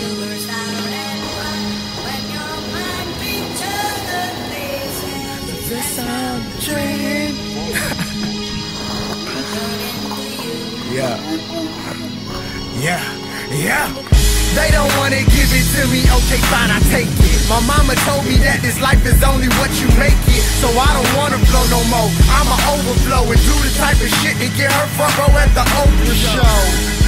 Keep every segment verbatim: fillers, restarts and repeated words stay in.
This I'm dreaming. Yeah. Yeah. Yeah. They don't wanna give it to me, okay fine, I take it. My mama told me that this life is only what you make it. So I don't wanna flow no more, I'ma overflow and do the type of shit that get her front row at the Oprah show.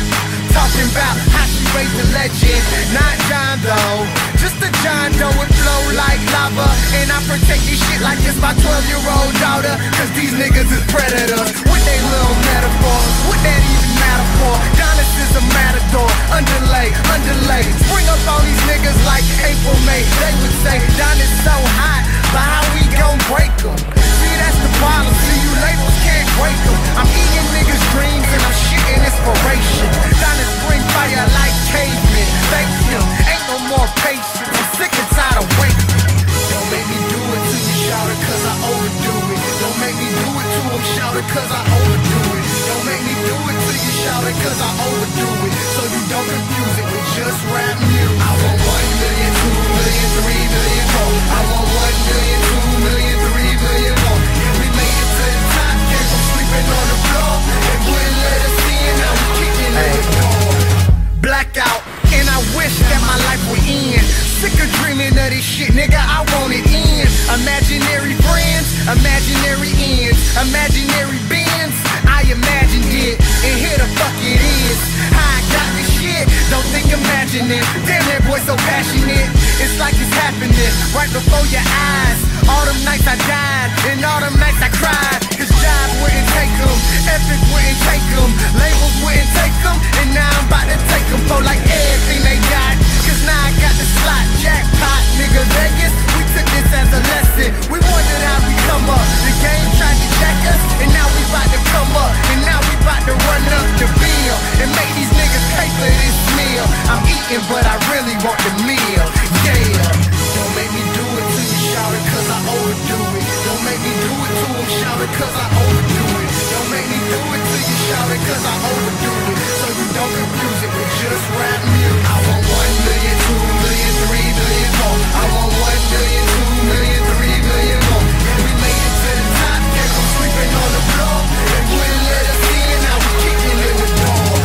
Talking about how she raised a legend, not John Doe, just a John Doe with flow like lava. And I protect this shit like it's my twelve year old daughter, cause these niggas is predators with they little metaphors. What that even matter for? Donis is a matador, underlay, underlay. Spring up on these niggas like April, May. They would say Donis so hot, but how we gon' break them? See, that's the problem, see you labels can't break them. I'm eating niggas' dreams and I'm shitting inspiration. Donis bring fire like cavemen, thank him, ain't no more patience. I'm sick and tired of waiting. Don't make me do it to you, shout it, cause I overdo it. Don't make me do it to him, shout it, cause I overdo it. Don't make me do it to you, shout it, cause I overdo it. So you don't confuse it with just rap music. I want one million, two million, three million more. I want one million, two million, three million more. Yeah, we made it to the top, came from sleeping on the floor. They wouldn't let us in, now we kicking in the door. Blackout, and I wish that my life would end. Sick of dreaming of this shit, nigga, I want it in. Imaginary friends, imaginary ends, imaginary bends. I imagined it, and here the fuck it is. How I got this shit, don't think imagine it. Damn, that boy so passionate, it's like it's happening right before your eyes. All them nights I died, and all them nights I cried. His job wouldn't take him, Epic wouldn't take him, labels wouldn't take him, and now I'm about to take him for like everything they got. Cause now I got the slot jackpot, nigga. Vegas, we took this as a lesson. We wondered how we come up. The game tried to check us, and now we about to come up. And now we about to run up the bill and make these niggas pay for this meal. I'm eating, but I really want the meal. Yeah. Don't make me do it to you, shout it, cause I overdo it. Don't make me do it to him, shout it, cause I overdo it. Don't make me do it to you, shout it, cause I overdo it. So you don't confuse it with just rap music. I want one million, two million, three million more. I want one million, two million, three million more. Yeah, we made it to the top, came from sleeping on the floor. They wouldn't let us in, now we kicking in the door.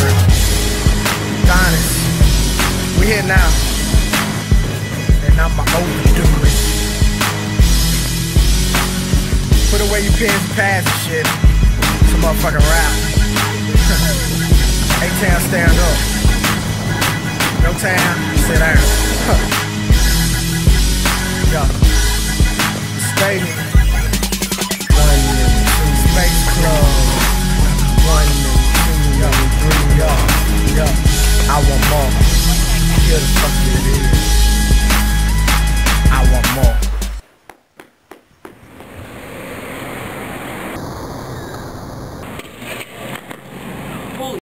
Donis, we here now, and I'ma overdo it. Put away your pens and pads and shit. Some motherfucking rap. A-Town, stand up. No town, sit down. Yo. Stadium. One and two. Space Club. One and two. Yo. Three. Yo. Yo. I want more.